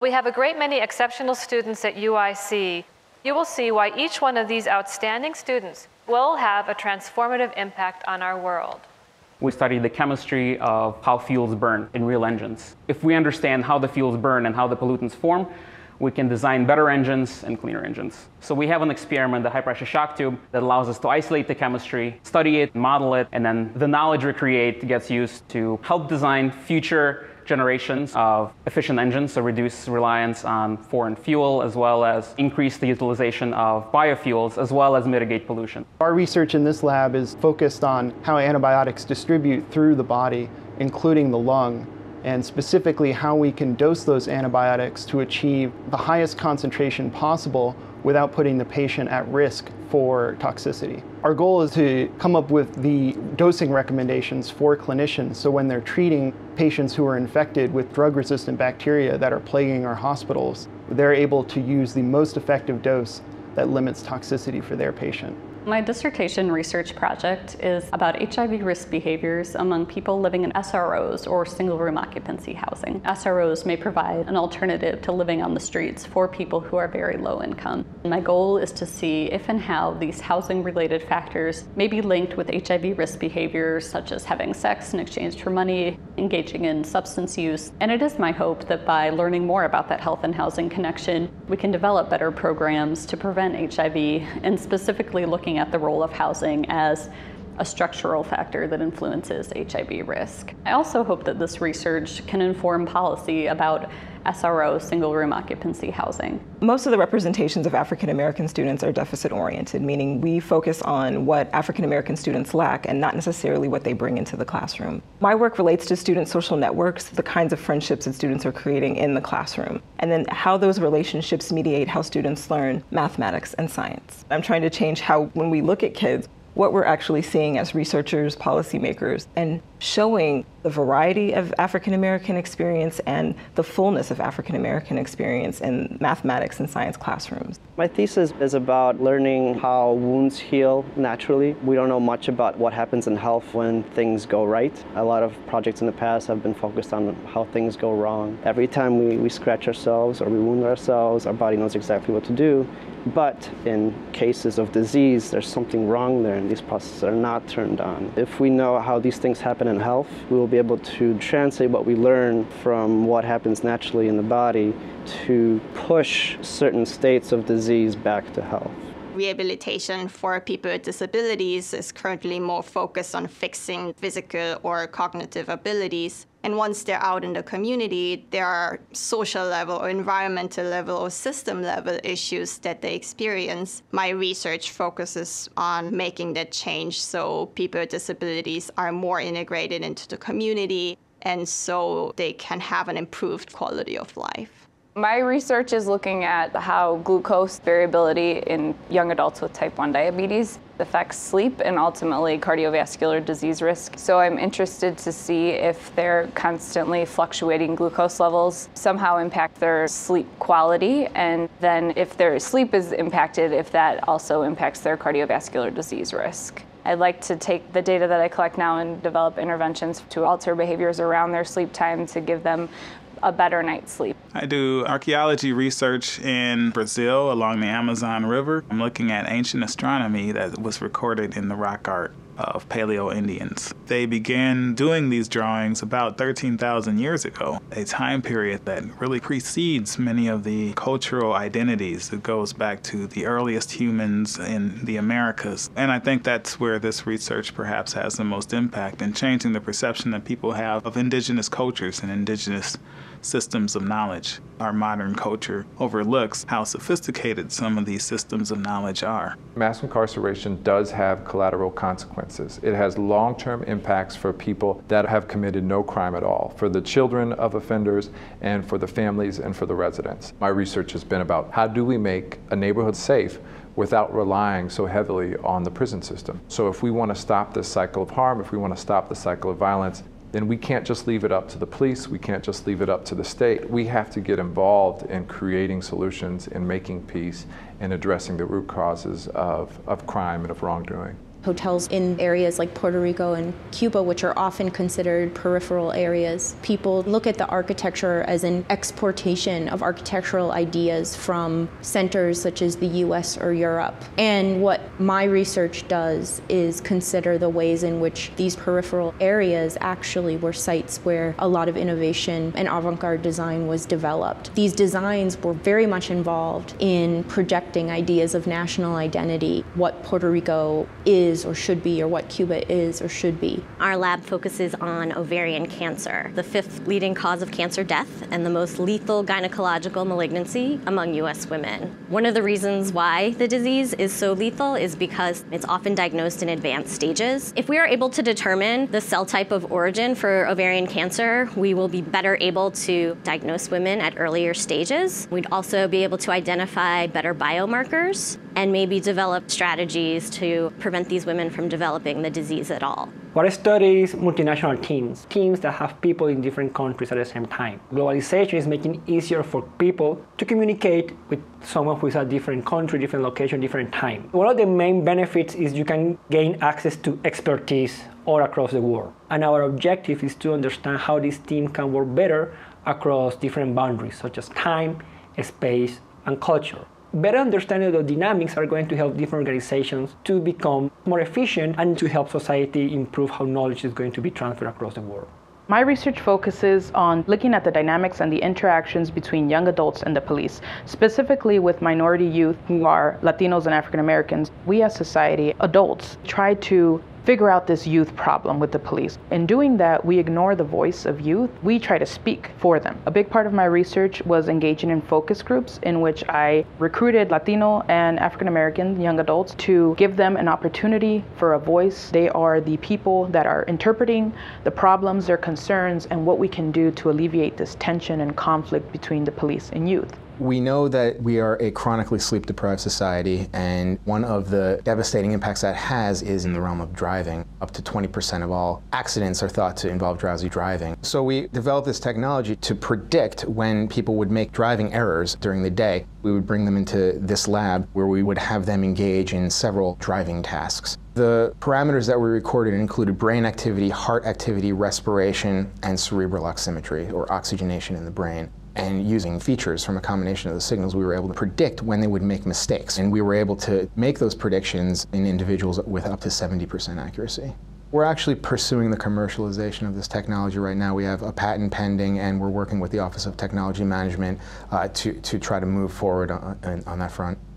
We have a great many exceptional students at UIC. You will see why each one of these outstanding students will have a transformative impact on our world. We study the chemistry of how fuels burn in real engines. If we understand how the fuels burn and how the pollutants form, we can design better engines and cleaner engines. So we have an experiment, the high-pressure shock tube, that allows us to isolate the chemistry, study it, model it, and then the knowledge we create gets used to help design future generations of efficient engines, so reduce reliance on foreign fuel, as well as increase the utilization of biofuels, as well as mitigate pollution. Our research in this lab is focused on how antibiotics distribute through the body, including the lung, and specifically how we can dose those antibiotics to achieve the highest concentration possible without putting the patient at risk for toxicity. Our goal is to come up with the dosing recommendations for clinicians, so when they're treating patients who are infected with drug-resistant bacteria that are plaguing our hospitals, they're able to use the most effective dose that limits toxicity for their patient. My dissertation research project is about HIV risk behaviors among people living in SROs, or single-room occupancy housing. SROs may provide an alternative to living on the streets for people who are very low income. My goal is to see if and how these housing-related factors may be linked with HIV risk behaviors, such as having sex in exchange for money, engaging in substance use. And it is my hope that by learning more about that health and housing connection, we can develop better programs to prevent HIV, and specifically looking at the role of housing as a structural factor that influences HIV risk. I also hope that this research can inform policy about SRO, single-room occupancy housing. Most of the representations of African American students are deficit-oriented, meaning we focus on what African American students lack and not necessarily what they bring into the classroom. My work relates to student social networks, the kinds of friendships that students are creating in the classroom, and then how those relationships mediate how students learn mathematics and science. I'm trying to change how, when we look at kids, what we're actually seeing as researchers, policymakers, and showing the variety of African American experience and the fullness of African American experience in mathematics and science classrooms. My thesis is about learning how wounds heal naturally. We don't know much about what happens in health when things go right. A lot of projects in the past have been focused on how things go wrong. Every time we scratch ourselves or we wound ourselves, our body knows exactly what to do. But in cases of disease, there's something wrong there, and these processes are not turned on. If we know how these things happen in health, we will be able to translate what we learn from what happens naturally in the body to push certain states of disease back to health. Rehabilitation for people with disabilities is currently more focused on fixing physical or cognitive abilities. And once they're out in the community, there are social level or environmental level or system level issues that they experience. My research focuses on making that change so people with disabilities are more integrated into the community, and so they can have an improved quality of life. My research is looking at how glucose variability in young adults with type 1 diabetes affects sleep and ultimately cardiovascular disease risk. So I'm interested to see if their constantly fluctuating glucose levels somehow impact their sleep quality, and then if their sleep is impacted, if that also impacts their cardiovascular disease risk. I'd like to take the data that I collect now and develop interventions to alter behaviors around their sleep time to give them a better night's sleep. I do archaeology research in Brazil along the Amazon River. I'm looking at ancient astronomy that was recorded in the rock art of Paleo-Indians. They began doing these drawings about 13,000 years ago, a time period that really precedes many of the cultural identities. It goes back to the earliest humans in the Americas. And I think that's where this research perhaps has the most impact in changing the perception that people have of indigenous cultures and indigenous systems of knowledge. Our modern culture overlooks how sophisticated some of these systems of knowledge are. Mass incarceration does have collateral consequences. It has long-term impacts for people that have committed no crime at all, for the children of offenders and for the families and for the residents. My research has been about how do we make a neighborhood safe without relying so heavily on the prison system. So if we want to stop this cycle of harm, if we want to stop the cycle of violence, then we can't just leave it up to the police, we can't just leave it up to the state. We have to get involved in creating solutions, in making peace, and addressing the root causes of crime and of wrongdoing. hotels in areas like Puerto Rico and Cuba, which are often considered peripheral areas. People look at the architecture as an exportation of architectural ideas from centers such as the US or Europe. And what my research does is consider the ways in which these peripheral areas actually were sites where a lot of innovation and avant-garde design was developed. These designs were very much involved in projecting ideas of national identity, what Puerto Rico is or should be, or what Cuba is or should be. Our lab focuses on ovarian cancer, the 5th leading cause of cancer death and the most lethal gynecological malignancy among US women. One of the reasons why the disease is so lethal is because it's often diagnosed in advanced stages. If we are able to determine the cell type of origin for ovarian cancer, we will be better able to diagnose women at earlier stages. We'd also be able to identify better biomarkers and maybe develop strategies to prevent these women from developing the disease at all. What I study is multinational teams that have people in different countries at the same time. Globalization is making it easier for people to communicate with someone who is at a different country, different location, different time. One of the main benefits is you can gain access to expertise all across the world. And our objective is to understand how this team can work better across different boundaries, such as time, space, and culture. Better understanding the dynamics are going to help different organizations to become more efficient and to help society improve how knowledge is going to be transferred across the world. My research focuses on looking at the dynamics and the interactions between young adults and the police, specifically with minority youth who are Latinos and African Americans. We as society, adults, try to figure out this youth problem with the police. In doing that, we ignore the voice of youth. We try to speak for them. A big part of my research was engaging in focus groups in which I recruited Latino and African American young adults to give them an opportunity for a voice. They are the people that are interpreting the problems, their concerns, and what we can do to alleviate this tension and conflict between the police and youth. We know that we are a chronically sleep-deprived society, and one of the devastating impacts that has is in the realm of driving. Up to 20% of all accidents are thought to involve drowsy driving. So we developed this technology to predict when people would make driving errors during the day. We would bring them into this lab where we would have them engage in several driving tasks. The parameters that we recorded included brain activity, heart activity, respiration, and cerebral oximetry, or oxygenation in the brain. And using features from a combination of the signals, we were able to predict when they would make mistakes. And we were able to make those predictions in individuals with up to 70% accuracy. We're actually pursuing the commercialization of this technology right now. We have a patent pending, and we're working with the Office of Technology Management to try to move forward on that front.